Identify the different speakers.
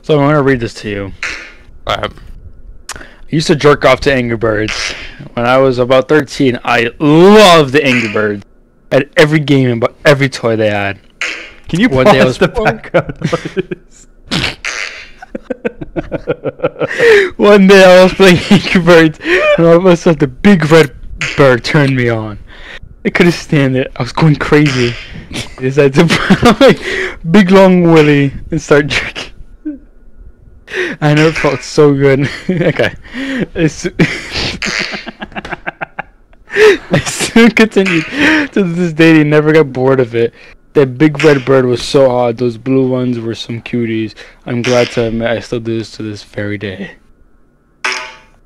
Speaker 1: So I'm gonna read this to you. I used to jerk off to Angry Birds. When I was about 13, I loved the Angry Birds. At every game and every toy they had.
Speaker 2: Can you pause the background noise?
Speaker 1: One day I was playing Angry Birds, and all of a sudden the big red bird turned me on. I couldn't stand it. I was going crazy. I decided to put my big long willy and start jerking. I never felt so good. Okay. I still continued to this day. He never got bored of it. That big red bird was so odd. Those blue ones were some cuties. I'm glad to admit I still do this to this very day.